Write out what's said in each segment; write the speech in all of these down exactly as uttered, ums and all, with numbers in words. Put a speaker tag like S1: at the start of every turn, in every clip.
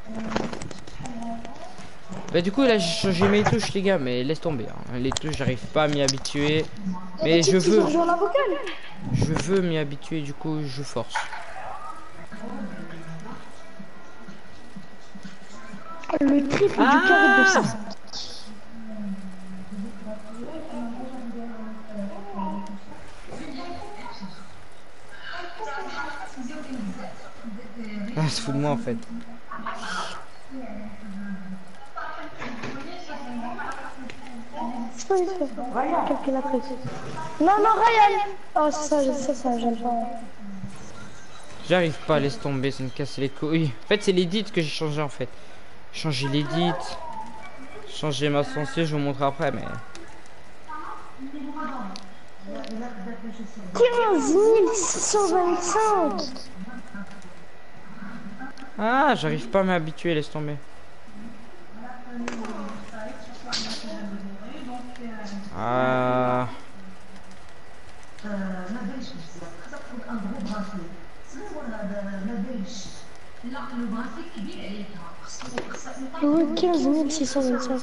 S1: Bah du coup là j'ai changé mes touches les gars, mais laisse tomber hein. Les touches j'arrive pas à m'y habituer. Mais je veux Je veux m'y habituer, du coup je force.
S2: Le triple
S1: Ah
S2: du carré de ça.
S1: Ah, se fout de moi en fait.
S2: Calculatrice. Non, non, Ryan. Oh, ça, ça, ça, j'aime pas.
S1: J'arrive pas, laisse tomber, ça me casse les couilles. En fait, c'est l'edit que j'ai changé en fait. Changer l'edit. Changer ma sensée, je vous montre après, mais.
S2: quinze mille six cent vingt-cinq.
S1: Ah, j'arrive pas à m'habituer, laisse tomber. Ah.
S2: Oui, quinze mille six cent vingt-cinq.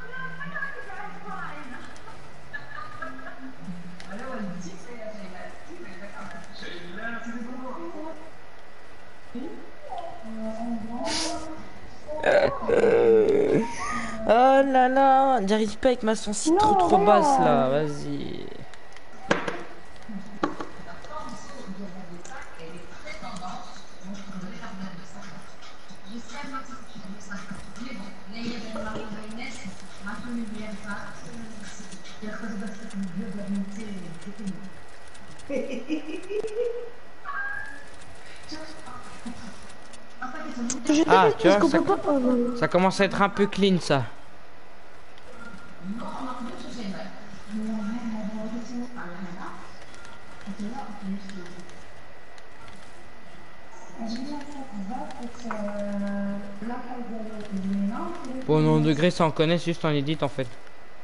S1: Euh... Oh là là, j'arrive pas avec ma sensibilité trop trop basse là, vas-y. Ah, tu vois, ça, ça commence à être un peu clean ça. Bon, non, degré, ça on connaît, c'est juste en edit en fait.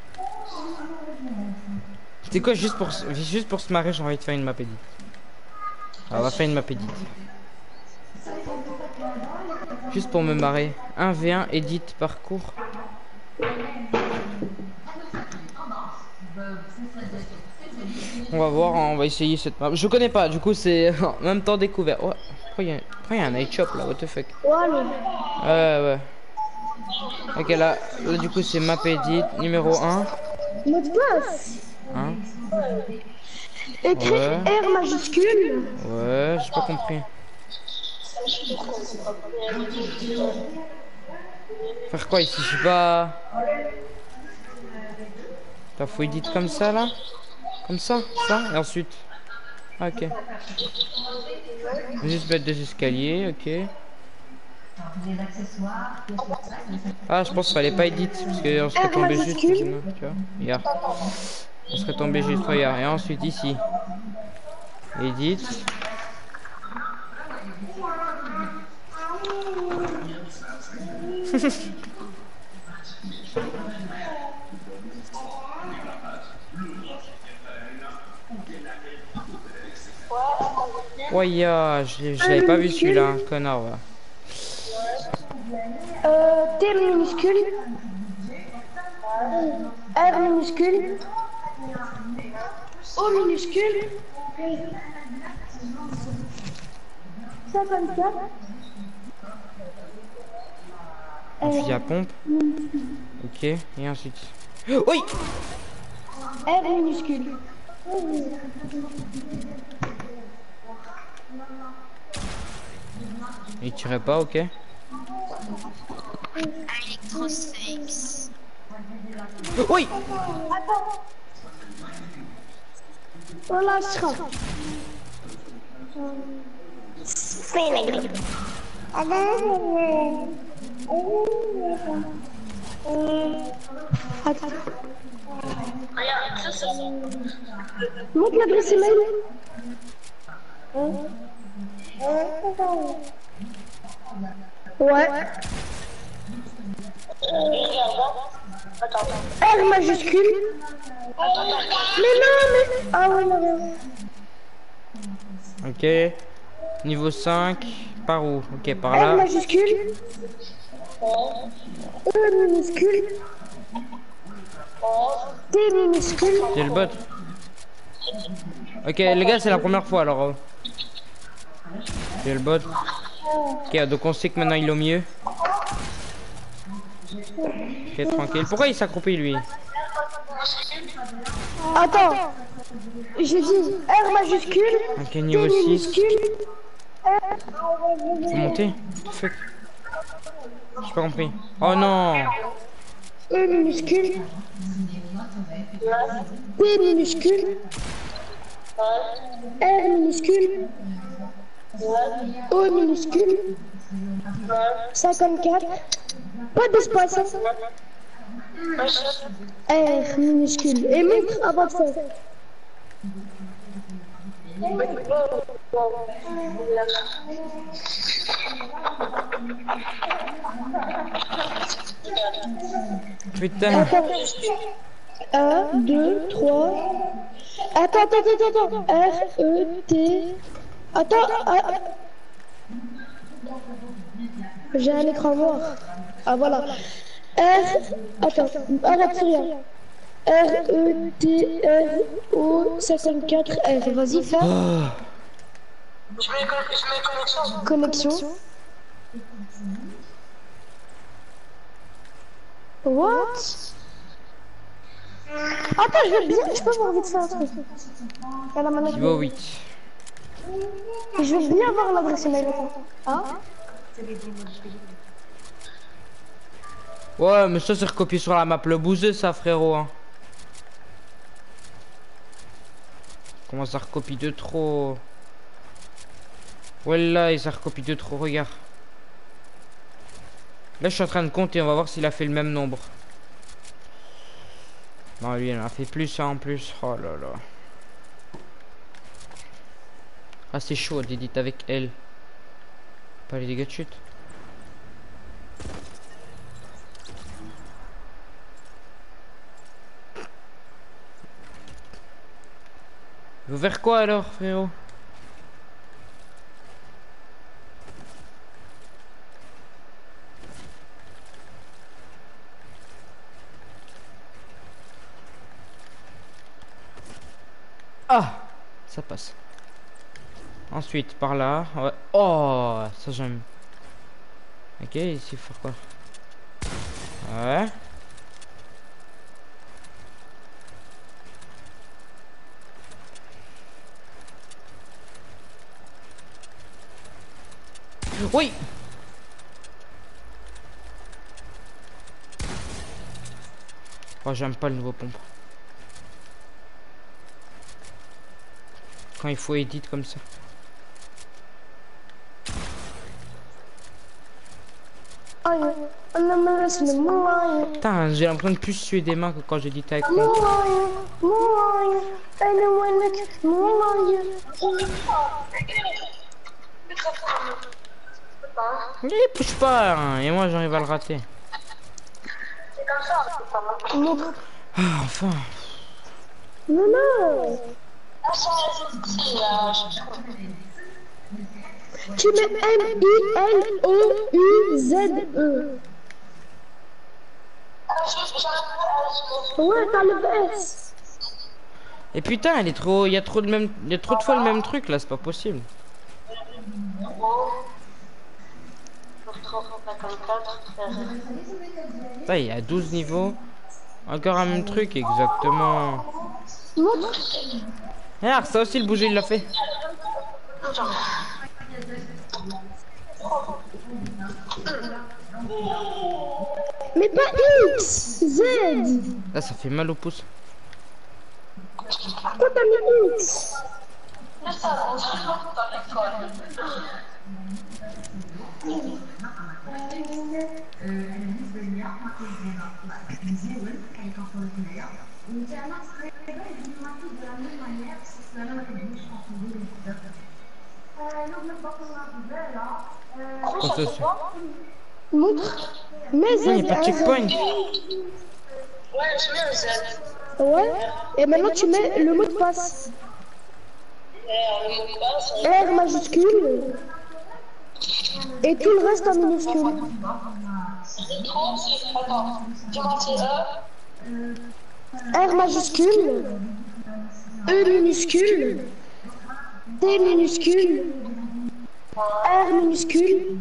S1: C'était quoi, juste pour, juste pour se marrer, j'ai envie de faire une map edit. Alors, on va faire une map edit. Juste pour me marrer. un v un edit parcours. On va voir, on va essayer cette map. Je connais pas, du coup c'est en même temps découvert. Ouais. Pourquoi il y a, pourquoi il y a un night shop là, what the fuck. Ouais, ouais. Ok, là, là du coup c'est map edit numéro un.
S2: Mot de passe.
S1: Hein?
S2: Écrit
S1: Ouais.
S2: R majuscule.
S1: Ouais, j'ai pas compris. Faire quoi ici? Je sais pas. T'as faut edit comme ça là? Comme ça, ça, et ensuite. Ah, ok. Juste mettre des escaliers, ok. Ah, je pense qu'il fallait pas edit parce qu'on serait tombé juste. Tu vois, regarde. On serait tombé juste, regarde. Et ensuite ici. Edit. Ouais, yeah, je l'avais pas vu celui-là, connard. Ouais.
S2: Euh, T minuscule. R minuscule. O minuscule. cinquante-quatre.
S1: Un fusil à pompe. Ok, et ensuite. Oui!
S2: R minuscule.
S1: Il tirait pas, ok.
S3: Electrosex.
S1: Oui!
S2: Attends. Voilà, je crois. C'est la grille. Attends. Montre l'adresse email. Ouais. R majuscule. Mais non, mais... Ah ouais, non, non.
S1: Ok. Niveau cinq. par où? Ok, par
S2: R
S1: là.
S2: majuscule. E minuscule. T minuscule.
S1: C'est le bot. Ok, les gars, c'est la première fois alors. euh. C'est le bot. Ok, donc on sait que maintenant il est au milieu. Ok, tranquille. Pourquoi il s'accroupit lui?
S2: Attends. J'ai dit R majuscule.
S1: Ok,
S2: T
S1: niveau six.
S2: minuscule.
S1: Faut monter? Fuck. J'ai pas compris. Oh non!
S2: E minuscule. P minuscule. R minuscule. O minuscule. cinquante-quatre. Pas d'espace. R minuscule. Et montre avant de faire.
S1: Putain.
S2: un, deux, trois. Attends, attends, attends, attends. R, E, T. Attends. Ah. J'ai un écran noir. Ah, voilà. R. Attends. Arrête, c'est rien. R, E, T, R, O, cinquante-quatre, R. Vas-y, fais.
S1: Oh.
S4: Je mets, je mets connexion.
S2: Connexion. What? Attends, je vais bien. Je peux voir vite fait un truc. Il y a la manette.
S1: Niveau huit.
S2: Je veux bien voir l'adresse email. Hein?
S1: Ouais, mais ça c'est recopié sur la map. Le bouseux, ça, frérot. Hein. Comment ça recopie de trop? Ouais, là, ça recopie de trop. Regarde. Là, je suis en train de compter. On va voir s'il a fait le même nombre. Non, lui, il en a fait plus, hein, en plus. Oh là là. Ah, c'est chaud d'éditer avec elle. Pas les dégâts de chute. Vous vers quoi alors, frérot? Ah, ça passe. Ensuite, par là. Ouais. Oh, ça j'aime. Ok, ici, il faut quoi? Ouais. Oui. Oh, j'aime pas le nouveau pompe. Quand il faut edit comme ça. Putain, j'ai l'impression de plus suer des mains que quand j'édite avec moi. Il pousse pas, hein, et moi j'arrive à le rater.
S4: C'est comme ça,
S2: Montre.
S1: Ah, enfin.
S2: Non, non. Tu mets M I L O U Z E. Ouais, t'as le S.
S1: Et putain, il est trop, il y a trop de même, il y a trop de fois le même truc là, c'est pas possible. Ça, il y a douze niveaux. Encore un même truc, exactement. Regarde, ça aussi le bouger il l'a fait.
S2: Mais pas X, Z.
S1: Là, ça fait mal au pouce.
S2: Pourquoi t'as mis X?
S1: Quoi, ça, c'est-
S2: Montre. Mais Z.
S1: Non, il n'y a pas de checkpoint.
S4: Ouais, je mets un Z.
S2: Ouais. Et maintenant tu mets le mot de passe. R majuscule. Et tout le reste en minuscule.
S4: trente, c'est... Attends. Dis-moi, c'est E.
S2: R majuscule. E minuscule. T minuscule. R minuscule.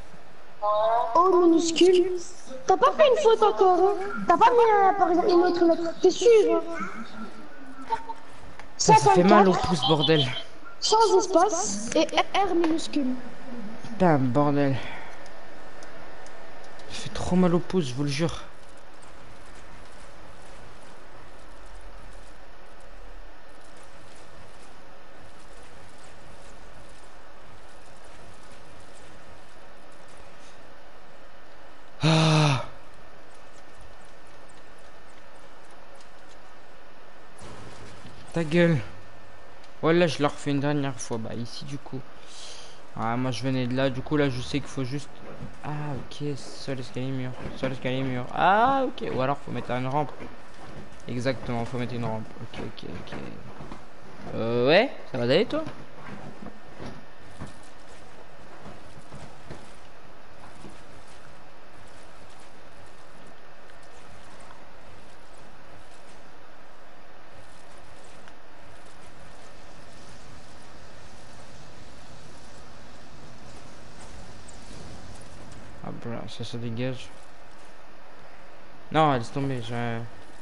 S2: O minuscule. T'as pas fait une faute encore, hein? T'as pas mis un, par exemple une autre lettre. T'es sûr, hein?
S1: Ça, ça fait mal au pouce, bordel.
S2: Sans espace et R minuscule.
S1: Putain, bordel. Ça fait trop mal au pouce, je vous le jure. Ah. Ta gueule. Voilà, je leur refais une dernière fois. Bah ici du coup. Ah, moi je venais de là. Du coup là je sais qu'il faut juste. Ah ok, seul escalier mur. Seul escalier mur. Ah ok. Ou alors faut mettre une rampe. Exactement, faut mettre une rampe. Ok ok ok. Euh ouais, ça va d'aller toi? Ah bra, ça se dégage. Non, laisse tomber, j'ai...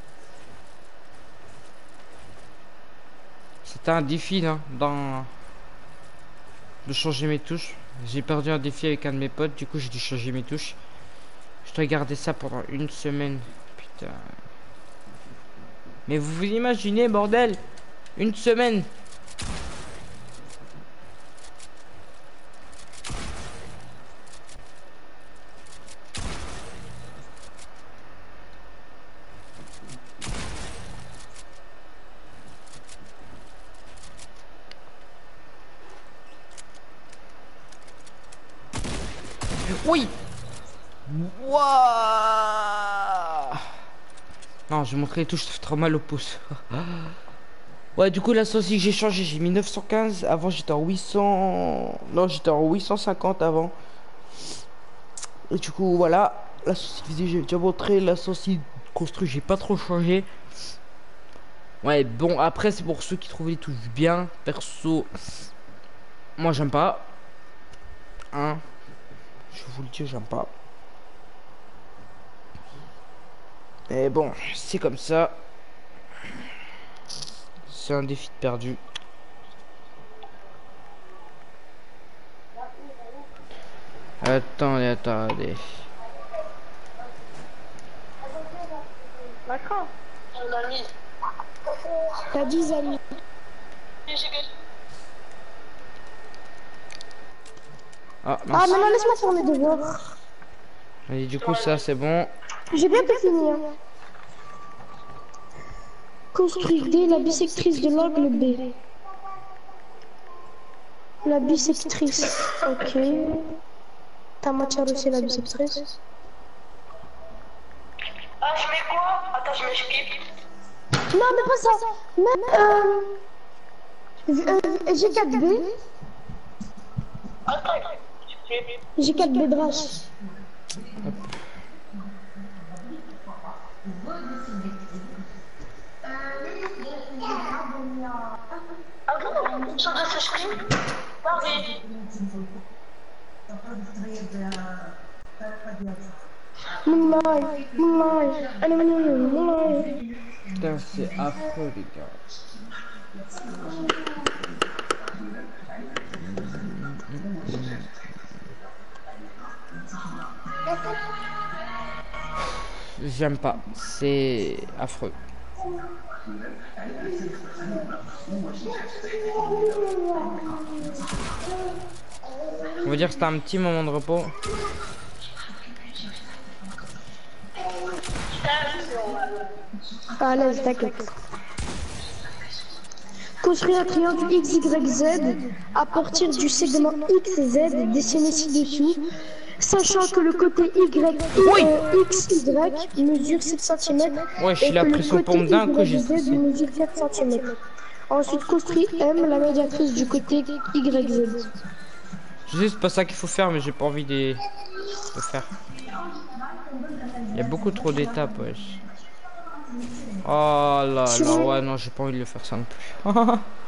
S1: C'était un défi là, dans... de changer mes touches. J'ai perdu un défi avec un de mes potes, du coup j'ai dû changer mes touches. Je dois garder ça pendant une semaine. Putain. Mais vous vous imaginez, bordel? Une semaine. Oui. Wouah. Non, je vais montrer les touches, ça fait trop mal au pouce. Ouais, du coup, la sauce que j'ai changé, j'ai mis neuf cent quinze. Avant, j'étais en huit cents. Non, j'étais en huit cent cinquante avant. Et du coup, voilà. La sauce que j'ai déjà montré. La sauce construite, j'ai pas trop changé. Ouais, bon, après, c'est pour ceux qui trouvent les touches bien. Perso, moi, j'aime pas. Hein. Je vous le dis, j'aime pas. Et bon, c'est comme ça. C'est un défi de perdu. Attendez, attendez.
S4: Macron.
S2: T'as dix amis.
S1: Ah,
S2: Ah, maintenant laisse-moi faire mes devoirs.
S1: Et du coup, ça, c'est bon.
S2: J'ai bientôt fini. Hein. Construire D, la bisectrice de l'angle B. La bisectrice. Ok. T'as matière aussi la bisectrice.
S4: Ah, je mets quoi? Attends, je mets skip.
S2: Non, mais pas ça. Même euh, euh, G quatre B.
S4: Attends.
S2: G quatre B drache.
S4: Attends, ça doit se skip. Paris.
S2: Moonlight, moonlight, allez, moonlight.
S1: Putain, c'est affreux, les gars. J'aime pas, c'est affreux. On va dire que c'était un petit moment de repos.
S2: À l'aise, t'inquiète. Construire un triangle X Y Z à partir du segment X Z dessiné ci-dessous, sachant que le côté Y,
S1: Oui.
S2: euh, X Y mesure sept centimètres
S1: Ouais, je suis
S2: et
S1: la
S2: que le
S1: pression
S2: côté
S1: pompe d'un coup, j'ai
S2: Y Z mesure quatre centimètres. Ensuite, construit M, la médiatrice du côté Y Z.
S1: Je sais c'est pas ça qu'il faut faire mais j'ai pas envie de, de faire. Il y a beaucoup trop d'étapes wesh. Oh là là ouais non j'ai pas envie de le faire ça non plus.